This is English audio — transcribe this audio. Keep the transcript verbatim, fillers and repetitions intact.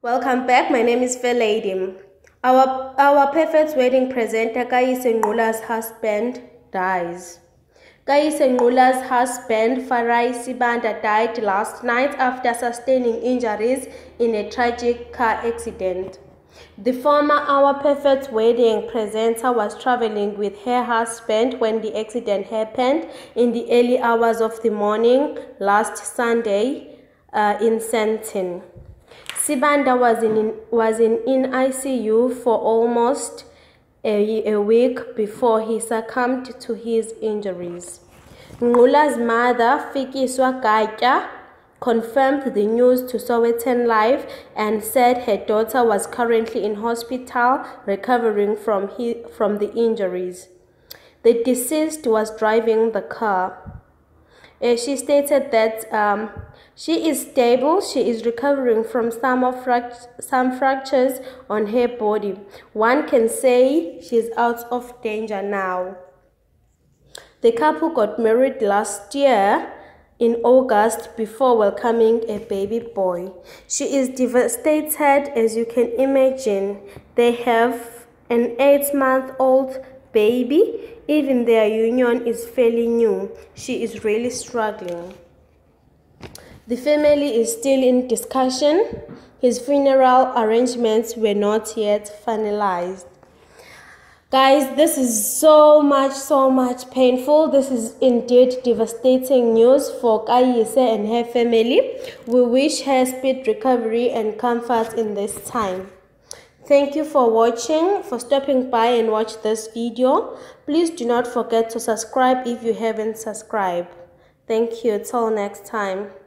Welcome back. My name is Lady. Our, our perfect wedding presenter, Kayise Ngqula's husband, dies. Kayise Ngqula's husband, Farai Sibanda, died last night after sustaining injuries in a tragic car accident. The former Our Perfect Wedding presenter was traveling with her husband when the accident happened in the early hours of the morning last Sunday uh, in Sentin. Sibanda was in, was in, in I C U for almost a, a week before he succumbed to his injuries. Ngqula's mother, Kayise Ngqula, confirmed the news to Sowetan Live and said her daughter was currently in hospital recovering from, he, from the injuries. The deceased was driving the car. Uh, she stated that um, she is stable. She is recovering from some of fract some fractures on her body. One can say she's out of danger now. The couple got married last year in August before welcoming a baby boy. She is devastated, as you can imagine. They have an eight-month-old baby. Even their union is fairly new. She is really struggling. The family is still in discussion. His funeral arrangements were not yet finalized. Guys, this is so much, so much painful. This is indeed devastating news for Kayise and her family. We wish her speed recovery and comfort in this time. Thank you for watching, for stopping by and watch this video. Please do not forget to subscribe if you haven't subscribed. Thank you. Till next time.